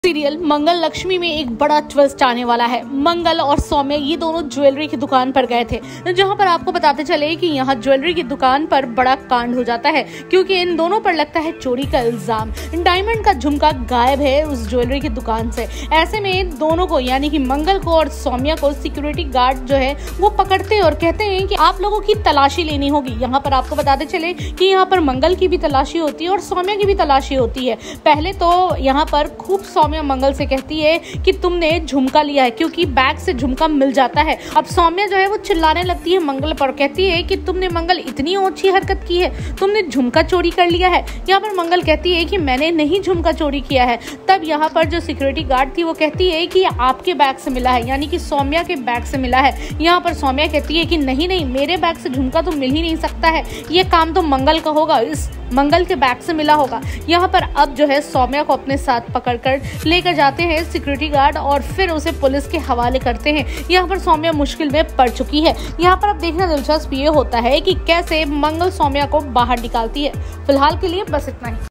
Serial मंगल लक्ष्मी में एक बड़ा ट्विस्ट आने वाला है। मंगल और सौम्य ये दोनों ज्वेलरी की दुकान पर गए थे, जहां पर आपको बताते चले कि यहाँ ज्वेलरी की दुकान पर बड़ा कांड हो जाता है, क्योंकि इन दोनों पर लगता है चोरी का इल्जाम। डायमंड का झुमका गायब है उस ज्वेलरी की दुकान से। ऐसे में दोनों को यानी कि मंगल को और सौम्या को सिक्योरिटी गार्ड जो है वो पकड़ते हैं और कहते हैं कि आप लोगों की तलाशी लेनी होगी। यहाँ पर आपको बताते चले कि यहाँ पर मंगल की भी तलाशी होती है और सौम्या की भी तलाशी होती है। पहले तो यहाँ पर खूब सौम्या मंगल से कहती है कि तुमने झुमका लिया है, क्योंकि बैग से झुमका मिल जाता है। अब सौम्या जो है वो चिल्लाने लगती है मंगल पर, कहती है कि तुमने मंगल इतनी ओछी हरकत की है, तुमने झुमका चोरी कर लिया है। यहाँ पर मंगल कहती है कि मैंने नहीं झुमका चोरी किया है। तब यहाँ पर जो सिक्योरिटी गार्ड थी वो कहती है कि आपके बैग से मिला है, यानी कि सौम्या के बैग से मिला है। यहाँ पर सौम्या कहती है कि नहीं नहीं, मेरे बैग से झुमका तो मिल ही नहीं सकता है, ये काम तो मंगल का होगा, इस मंगल के बैग से मिला होगा। यहाँ पर अब जो है सौम्या को अपने साथ पकड़कर लेकर जाते हैं सिक्योरिटी गार्ड और फिर उसे पुलिस के हवाले करते हैं। यहाँ पर सौम्या मुश्किल में पड़ चुकी है। यहाँ पर अब देखना दिलचस्प ये होता है कि कैसे मंगल सौम्या को बाहर निकालती है। फिलहाल के लिए बस इतना ही।